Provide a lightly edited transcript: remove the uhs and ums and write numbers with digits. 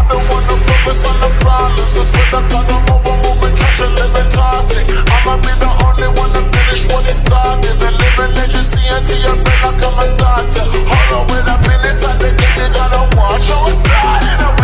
don't wanna focus on the problems. Instead of cause I'm over moving trash and living toxic. I'ma be the only one to finish what he started. And living legacy until your brain like I'm a doctor. Hold on, when I've been inside the game, you gotta watch. Oh, it's started.